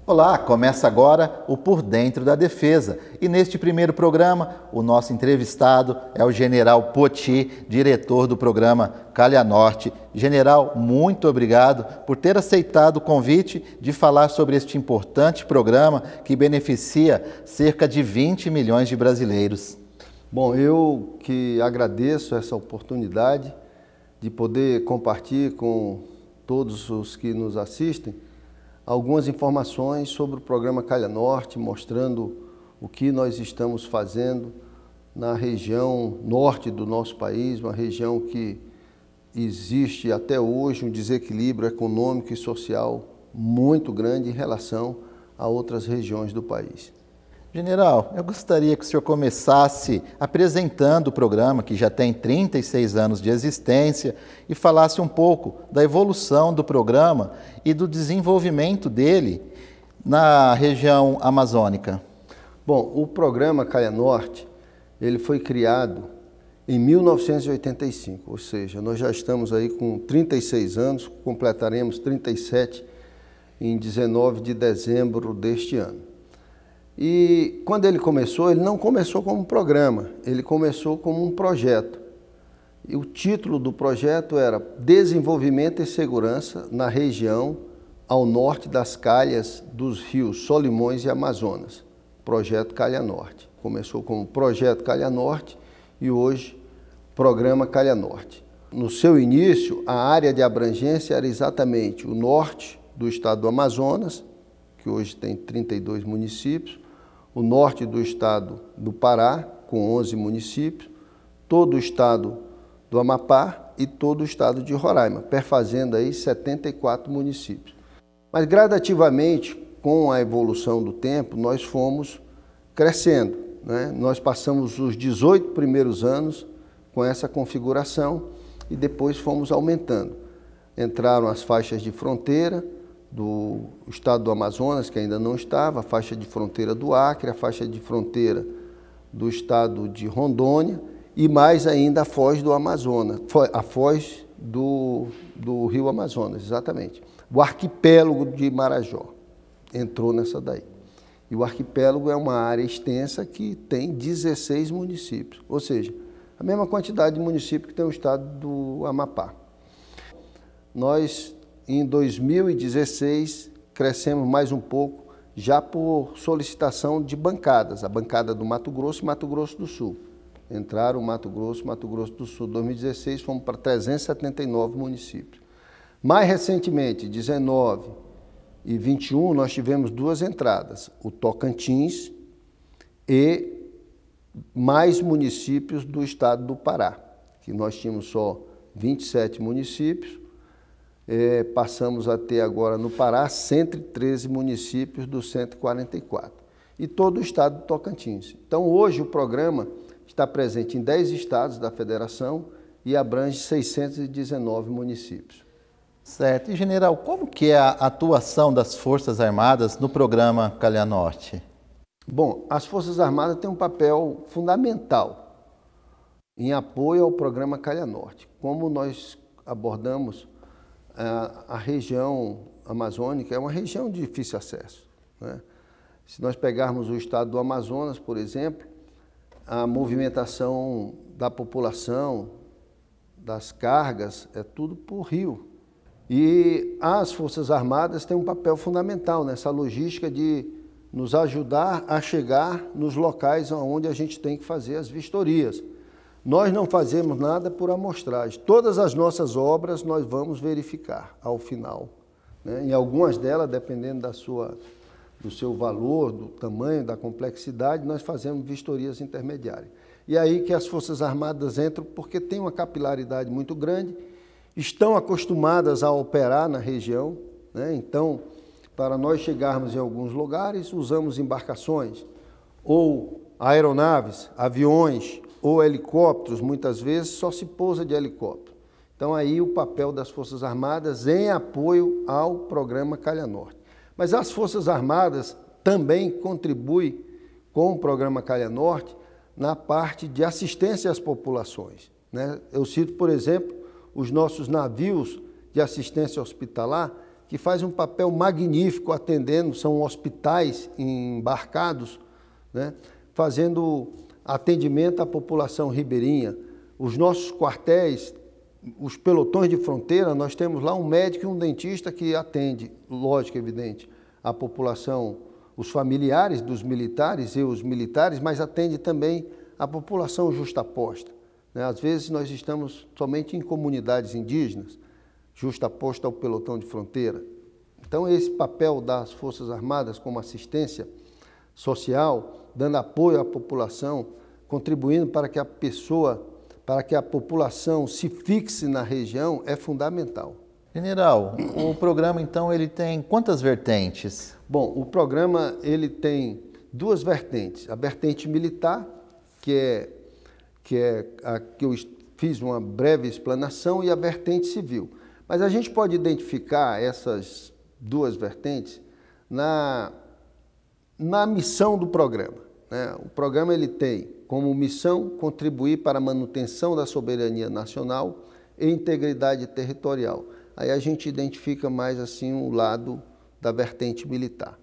Olá, começa agora o Por Dentro da Defesa. E neste primeiro programa, o nosso entrevistado é o General Poti, diretor do programa Calha Norte. General, muito obrigado por ter aceitado o convite de falar sobre este importante programa que beneficia cerca de 20 milhões de brasileiros. Bom, eu que agradeço essa oportunidade de poder compartilhar com todos os que nos assistem algumas informações sobre o programa Calha Norte, mostrando o que nós estamos fazendo na região norte do nosso país, uma região que existe até hoje um desequilíbrio econômico e social muito grande em relação a outras regiões do país. General, eu gostaria que o senhor começasse apresentando o programa, que já tem 36 anos de existência, e falasse um pouco da evolução do programa e do desenvolvimento dele na região amazônica. Bom, o programa Calha Norte, ele foi criado em 1985, ou seja, nós já estamos aí com 36 anos, completaremos 37 em 19 de dezembro deste ano. E quando ele não começou como um programa, ele começou como um projeto. E o título do projeto era Desenvolvimento e Segurança na região ao norte das calhas dos rios Solimões e Amazonas, Projeto Calha Norte. Começou como Projeto Calha Norte e hoje Programa Calha Norte. No seu início, a área de abrangência era exatamente o norte do estado do Amazonas, que hoje tem 32 municípios, o norte do estado do Pará, com 11 municípios, todo o estado do Amapá e todo o estado de Roraima, perfazendo aí 74 municípios. Mas gradativamente, com a evolução do tempo, nós fomos crescendo, né? Nós passamos os 18 primeiros anos com essa configuração e depois fomos aumentando. Entraram as faixas de fronteira do estado do Amazonas, que ainda não estava, a faixa de fronteira do Acre, a faixa de fronteira do estado de Rondônia e mais ainda a foz do Amazonas, a foz do rio Amazonas, exatamente. O arquipélago de Marajó entrou nessa daí. E o arquipélago é uma área extensa que tem 16 municípios, ou seja, a mesma quantidade de municípios que tem o estado do Amapá. Nós, em 2016, crescemos mais um pouco, já por solicitação de bancadas, a bancada do Mato Grosso e Mato Grosso do Sul. Entraram Mato Grosso do Sul. Em 2016, fomos para 379 municípios. Mais recentemente, 19 e 21, nós tivemos duas entradas, o Tocantins e mais municípios do estado do Pará, que nós tínhamos só 27 municípios, passamos a ter agora no Pará 113 municípios dos 144 e todo o estado do Tocantins. Então hoje o programa está presente em 10 estados da federação e abrange 619 municípios. Certo. E, general, como que é a atuação das Forças Armadas no programa Calha Norte? Bom, as Forças Armadas têm um papel fundamental em apoio ao programa Calha Norte. Como nós abordamos a região amazônica, é uma região de difícil acesso, né? Se nós pegarmos o estado do Amazonas, por exemplo, a movimentação da população, das cargas, é tudo por rio. E as Forças Armadas têm um papel fundamental nessa logística de nos ajudar a chegar nos locais onde a gente tem que fazer as vistorias. Nós não fazemos nada por amostragem. Todas as nossas obras nós vamos verificar ao final, né? Em algumas delas, dependendo do seu valor, do tamanho, da complexidade, nós fazemos vistorias intermediárias. E aí que as Forças Armadas entram porque tem uma capilaridade muito grande, estão acostumadas a operar na região, né? Então, para nós chegarmos em alguns lugares, usamos embarcações ou aeronaves, aviões ou helicópteros, muitas vezes só se pousa de helicóptero. Então aí o papel das Forças Armadas em apoio ao programa Calha Norte. Mas as Forças Armadas também contribuem com o programa Calha Norte na parte de assistência às populações, né? Eu cito, por exemplo, os nossos navios de assistência hospitalar, que faz um papel magnífico atendendo, são hospitais embarcados, né, fazendo atendimento à população ribeirinha. Os nossos quartéis, os pelotões de fronteira, nós temos lá um médico e um dentista que atende, lógico, evidente, a população, os familiares dos militares e os militares, mas atende também a população justaposta, né? Às vezes nós estamos somente em comunidades indígenas, justaposta ao pelotão de fronteira. Então esse papel das Forças Armadas como assistência social, dando apoio à população, contribuindo para que a população se fixe na região é fundamental. General, o programa então ele tem quantas vertentes? Bom, o programa ele tem duas vertentes, a vertente militar, que é a que eu fiz uma breve explanação, e a vertente civil. Mas a gente pode identificar essas duas vertentes na missão do programa, né? O programa ele tem como missão contribuir para a manutenção da soberania nacional e integridade territorial. Aí a gente identifica mais assim o lado da vertente militar.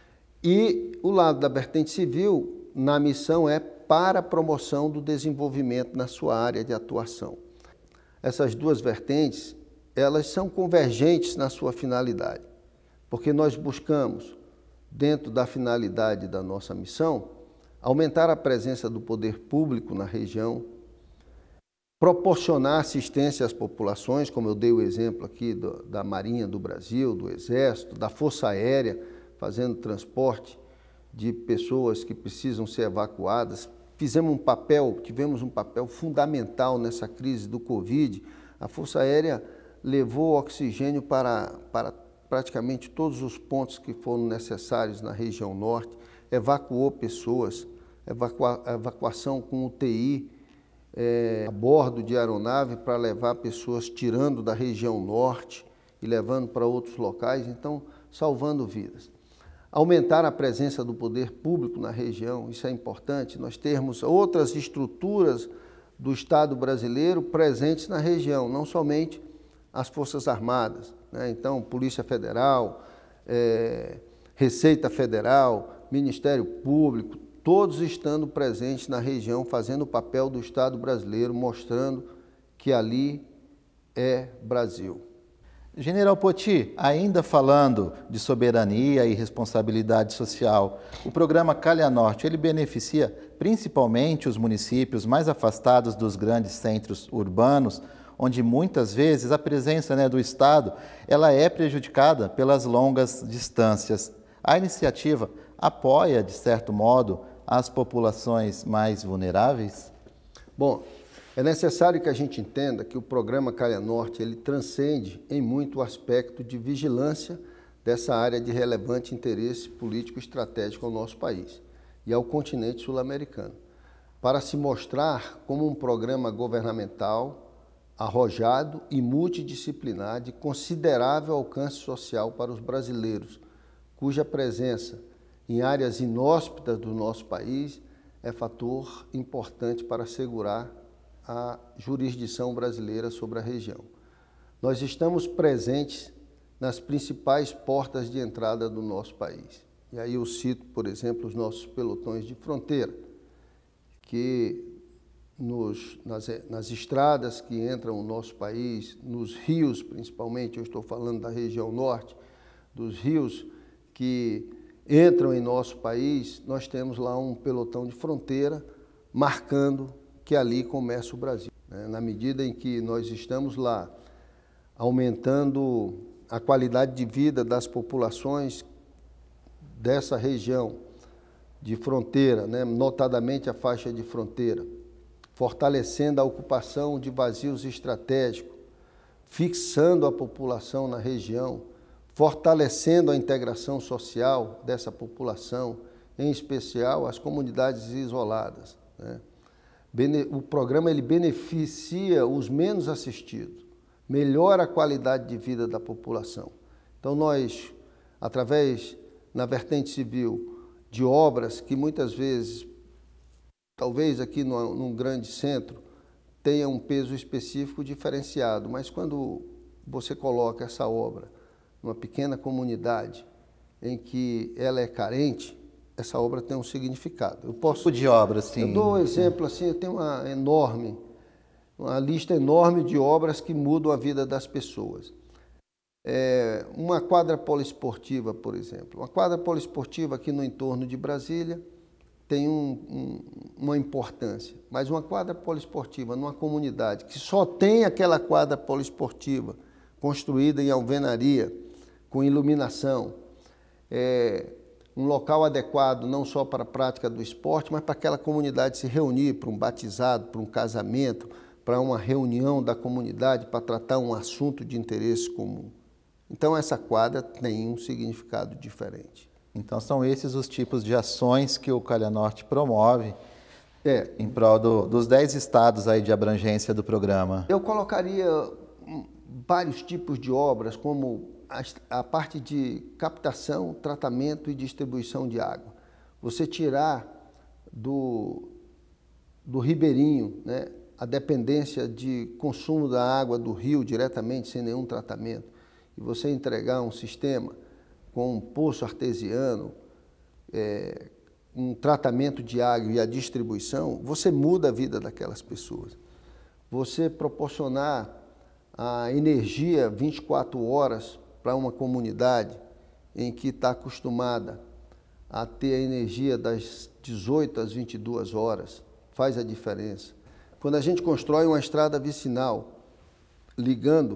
E o lado da vertente civil, na missão, é para a promoção do desenvolvimento na sua área de atuação. Essas duas vertentes, elas são convergentes na sua finalidade, porque nós buscamos, dentro da finalidade da nossa missão, aumentar a presença do poder público na região, proporcionar assistência às populações, como eu dei o exemplo aqui da Marinha do Brasil, do Exército, da Força Aérea, fazendo transporte de pessoas que precisam ser evacuadas. Tivemos um papel fundamental nessa crise do Covid. A Força Aérea levou oxigênio para praticamente todos os pontos que foram necessários na região norte, evacuou pessoas, evacuação com UTI, a bordo de aeronave para levar pessoas tirando da região norte e levando para outros locais, então salvando vidas. Aumentar a presença do poder público na região, isso é importante, nós termos outras estruturas do Estado brasileiro presentes na região, não somente as Forças Armadas, né? Então, Polícia Federal, Receita Federal, Ministério Público, todos estando presentes na região, fazendo o papel do Estado brasileiro, mostrando que ali é Brasil. General Poti, ainda falando de soberania e responsabilidade social, o programa Calha Norte, ele beneficia principalmente os municípios mais afastados dos grandes centros urbanos, onde muitas vezes a presença, né, do Estado ela é prejudicada pelas longas distâncias. A iniciativa apoia, de certo modo, as populações mais vulneráveis? Bom, é necessário que a gente entenda que o programa Calha Norte ele transcende em muito o aspecto de vigilância dessa área de relevante interesse político e estratégico ao nosso país e ao continente sul-americano, para se mostrar como um programa governamental arrojado e multidisciplinar de considerável alcance social para os brasileiros, cuja presença em áreas inóspitas do nosso país é fator importante para assegurar a jurisdição brasileira sobre a região. Nós estamos presentes nas principais portas de entrada do nosso país. E aí eu cito, por exemplo, os nossos pelotões de fronteira, que nas estradas que entram no nosso país, nos rios principalmente, eu estou falando da região norte, dos rios que entram em nosso país, nós temos lá um pelotão de fronteira marcando que ali começa o Brasil. Na medida em que nós estamos lá aumentando a qualidade de vida das populações dessa região de fronteira, né, notadamente a faixa de fronteira, fortalecendo a ocupação de vazios estratégicos, fixando a população na região, fortalecendo a integração social dessa população, em especial as comunidades isoladas, né? O programa ele beneficia os menos assistidos, melhora a qualidade de vida da população. Então nós, através, na vertente civil, de obras que muitas vezes, talvez aqui num grande centro, tenha um peso específico diferenciado, mas quando você coloca essa obra numa pequena comunidade em que ela é carente, essa obra tem um significado. Eu posso... Tipo de obra, assim? Eu dou um exemplo, assim, eu tenho uma lista enorme de obras que mudam a vida das pessoas. Uma quadra poliesportiva, por exemplo. Uma quadra poliesportiva aqui no entorno de Brasília tem uma importância, mas uma quadra poliesportiva numa comunidade que só tem aquela quadra poliesportiva construída em alvenaria, com iluminação, um local adequado não só para a prática do esporte, mas para aquela comunidade se reunir, para um batizado, para um casamento, para uma reunião da comunidade, para tratar um assunto de interesse comum. Então essa quadra tem um significado diferente. Então são esses os tipos de ações que o Calha Norte promove em prol dos 10 estados aí de abrangência do programa. Eu colocaria vários tipos de obras, como a parte de captação, tratamento e distribuição de água. Você tirar do ribeirinho, né, a dependência de consumo da água do rio diretamente, sem nenhum tratamento, e você entregar um sistema com um poço artesiano, um tratamento de água e a distribuição, você muda a vida daquelas pessoas. Você proporcionar a energia 24 horas para uma comunidade em que está acostumada a ter a energia das 18 às 22 horas, faz a diferença. Quando a gente constrói uma estrada vicinal, ligando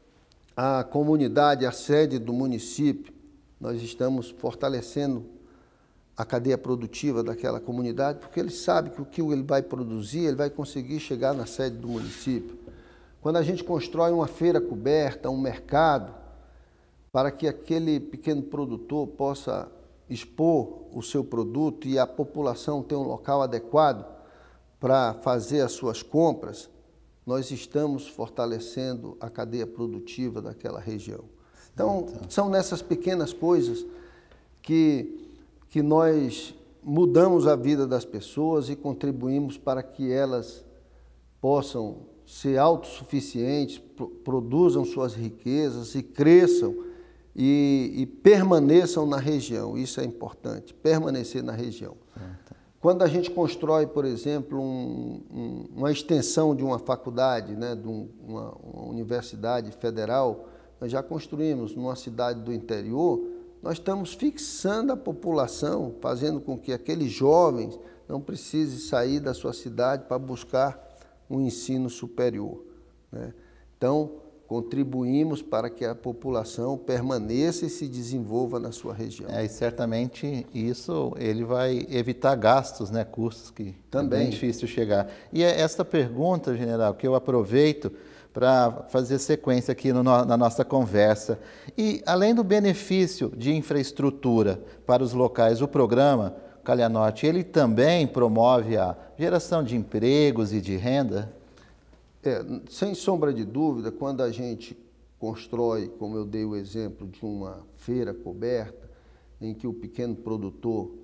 a comunidade à sede do município, nós estamos fortalecendo a cadeia produtiva daquela comunidade, porque ele sabe que o que ele vai produzir, ele vai conseguir chegar na sede do município. Quando a gente constrói uma feira coberta, um mercado, para que aquele pequeno produtor possa expor o seu produto e a população tenha um local adequado para fazer as suas compras, nós estamos fortalecendo a cadeia produtiva daquela região. Então, são nessas pequenas coisas que nós mudamos a vida das pessoas e contribuímos para que elas possam ser autossuficientes, produzam suas riquezas e cresçam e permaneçam na região. Isso é importante, permanecer na região. Quando a gente constrói, por exemplo, uma extensão de uma faculdade, né, de uma universidade federal, nós já construímos numa cidade do interior, nós estamos fixando a população, fazendo com que aqueles jovens não precisem sair da sua cidade para buscar um ensino superior, né? Então, contribuímos para que a população permaneça e se desenvolva na sua região. E certamente isso ele vai evitar gastos, né, custos que também é bem difícil chegar. E é esta pergunta, general, que eu aproveito para fazer sequência aqui na nossa conversa. E além do benefício de infraestrutura para os locais, o programa Calha Norte, ele também promove a geração de empregos e de renda? Sem sombra de dúvida, quando a gente constrói, como eu dei o exemplo de uma feira coberta, em que o pequeno produtor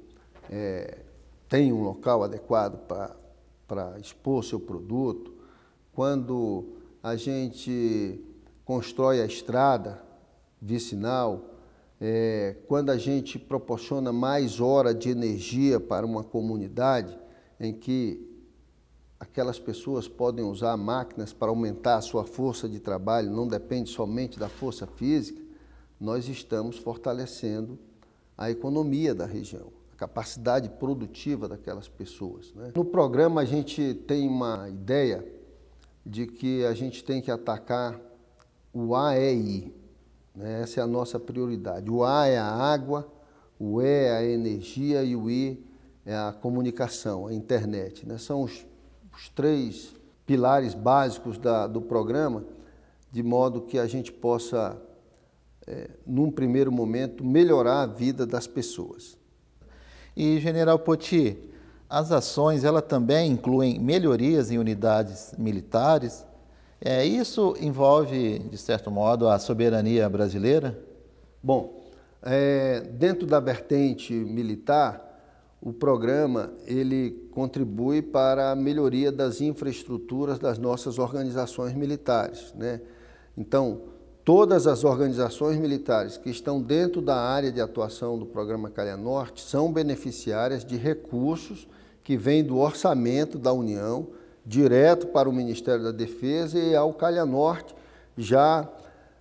tem um local adequado para expor seu produto, quando a gente constrói a estrada vicinal, quando a gente proporciona mais hora de energia para uma comunidade em que aquelas pessoas podem usar máquinas para aumentar a sua força de trabalho, não depende somente da força física, nós estamos fortalecendo a economia da região, a capacidade produtiva daquelas pessoas, né? No programa a gente tem uma ideia de que a gente tem que atacar o AEI, né? Essa é a nossa prioridade. O A é a água, o E é a energia e o I é a comunicação, a internet, né? São os 3 pilares básicos do programa, de modo que a gente possa, num primeiro momento, melhorar a vida das pessoas. E, General Poti, as ações elas também incluem melhorias em unidades militares? Isso envolve, de certo modo, a soberania brasileira? Bom, dentro da vertente militar, o programa ele contribui para a melhoria das infraestruturas das nossas organizações militares, né? Então, todas as organizações militares que estão dentro da área de atuação do Programa Calha Norte são beneficiárias de recursos que vêm do orçamento da União, direto para o Ministério da Defesa e ao Calha Norte, já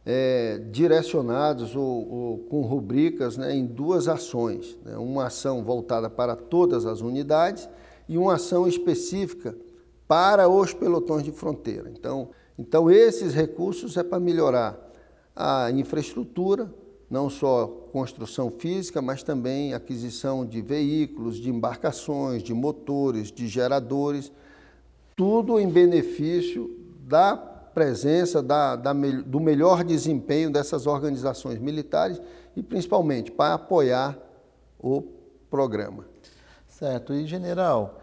direcionados ou com rubricas, né, em duas ações, né, uma ação voltada para todas as unidades e uma ação específica para os pelotões de fronteira. Então esses recursos é para melhorar a infraestrutura, não só construção física, mas também aquisição de veículos, de embarcações, de motores, de tudo em benefício da presença, do melhor desempenho dessas organizações militares e principalmente para apoiar o programa. Certo. E, general,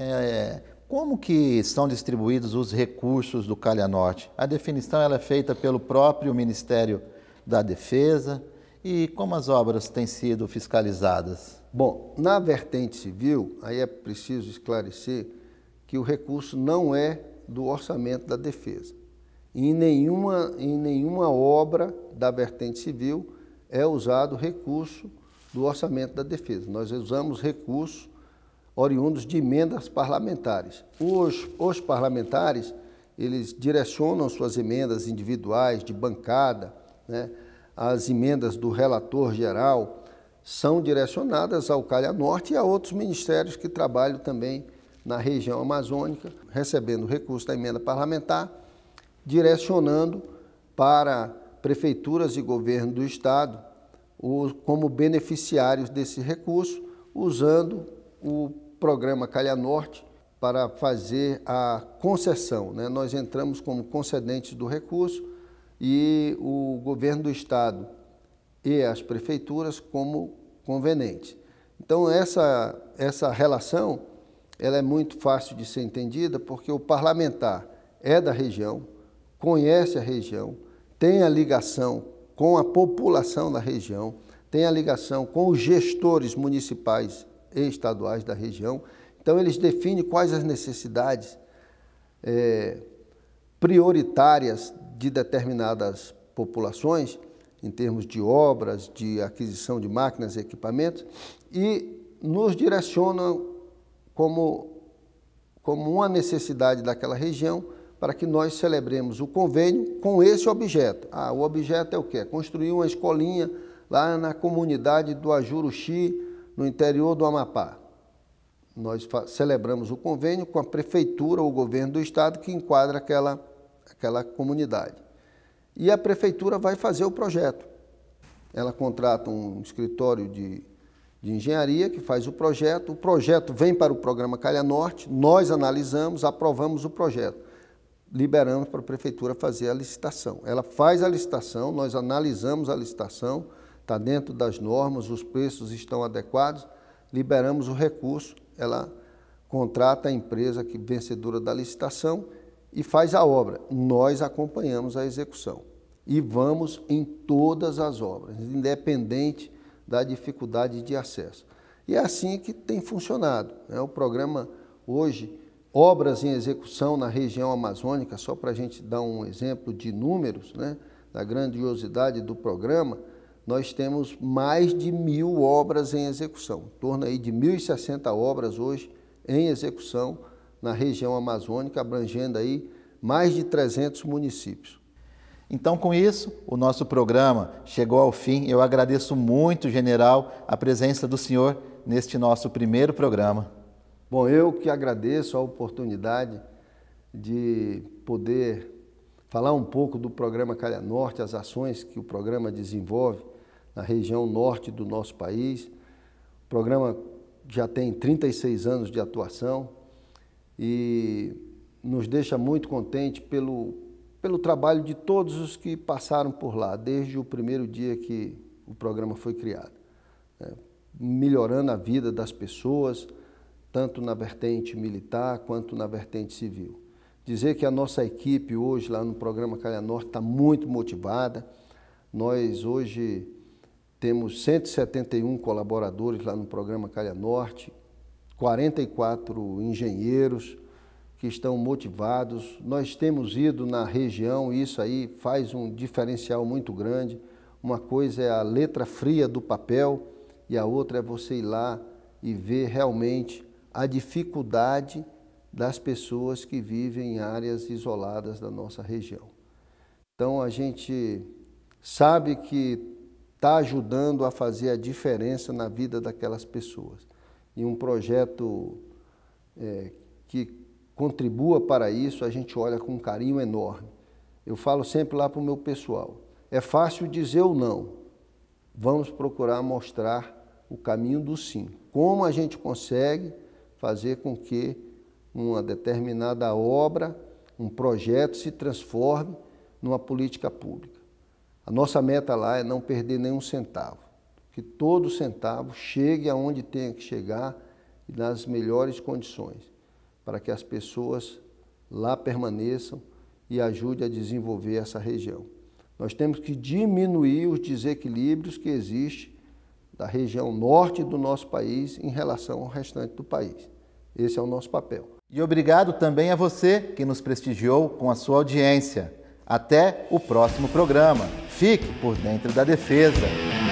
como que são distribuídos os recursos do Calha Norte? A definição ela é feita pelo próprio Ministério da Defesa e como as obras têm sido fiscalizadas? Bom, na vertente civil, aí é preciso esclarecer que o recurso não é do orçamento da defesa. Em nenhuma obra da vertente civil é usado recurso do orçamento da defesa. Nós usamos recursos oriundos de emendas parlamentares. Os parlamentares, eles direcionam suas emendas individuais, de bancada, né? As emendas do relator geral são direcionadas ao Calha Norte e a outros ministérios que trabalham também na região amazônica, recebendo recurso da emenda parlamentar, direcionando para prefeituras e governo do estado como beneficiários desse recurso, usando o programa Calha Norte para fazer a concessão, né? Nós entramos como concedentes do recurso e o governo do estado e as prefeituras como convenentes. Então essa relação ela é muito fácil de ser entendida porque o parlamentar é da região, conhece a região, tem a ligação com a população da região, tem a ligação com os gestores municipais e estaduais da região. Então eles definem quais as necessidades prioritárias de determinadas populações, em termos de obras, de aquisição de máquinas e equipamentos, e nos direcionam como uma necessidade daquela região para que nós celebremos o convênio com esse objeto. O objeto é o quê? Construir uma escolinha lá na comunidade do Ajuruxi, no interior do Amapá. Nós celebramos o convênio com a prefeitura ou o governo do estado que enquadra aquela comunidade. E a prefeitura vai fazer o projeto. Ela contrata um escritório de engenharia que faz o projeto vem para o programa Calha Norte, nós analisamos, aprovamos o projeto, liberamos para a prefeitura fazer a licitação. Ela faz a licitação, nós analisamos a licitação, está dentro das normas, os preços estão adequados, liberamos o recurso, ela contrata a empresa vencedora da licitação e faz a obra. Nós acompanhamos a execução e vamos em todas as obras, independente da dificuldade de acesso. E é assim que tem funcionado, né? O programa hoje, obras em execução na região amazônica, só para a gente dar um exemplo de números, né, da grandiosidade do programa, nós temos mais de 1.000 obras em execução, em torno aí de 1.060 obras hoje em execução na região amazônica, abrangendo aí mais de 300 municípios. Então, com isso, o nosso programa chegou ao fim. Eu agradeço muito, general, a presença do senhor neste nosso primeiro programa. Bom, eu que agradeço a oportunidade de poder falar um pouco do programa Calha Norte, as ações que o programa desenvolve na região norte do nosso país. O programa já tem 36 anos de atuação e nos deixa muito contente pelo trabalho de todos os que passaram por lá, desde o primeiro dia que o programa foi criado, né? Melhorando a vida das pessoas, tanto na vertente militar quanto na vertente civil. Dizer que a nossa equipe hoje lá no programa Calha Norte está muito motivada. Nós hoje temos 171 colaboradores lá no programa Calha Norte, 44 engenheiros que estão motivados. Nós temos ido na região e isso aí faz um diferencial muito grande. Uma coisa é a letra fria do papel e a outra é você ir lá e ver realmente a dificuldade das pessoas que vivem em áreas isoladas da nossa região. Então a gente sabe que está ajudando a fazer a diferença na vida daquelas pessoas. E um projeto que contribua para isso, a gente olha com um carinho enorme. Eu falo sempre lá para o meu pessoal, é fácil dizer o não, vamos procurar mostrar o caminho do sim. Como a gente consegue fazer com que uma determinada obra, um projeto se transforme numa política pública. A nossa meta lá é não perder nenhum centavo, que todo centavo chegue aonde tenha que chegar e nas melhores condições, para que as pessoas lá permaneçam e ajudem a desenvolver essa região. Nós temos que diminuir os desequilíbrios que existem da região norte do nosso país em relação ao restante do país. Esse é o nosso papel. E obrigado também a você que nos prestigiou com a sua audiência. Até o próximo programa. Fique por dentro da defesa.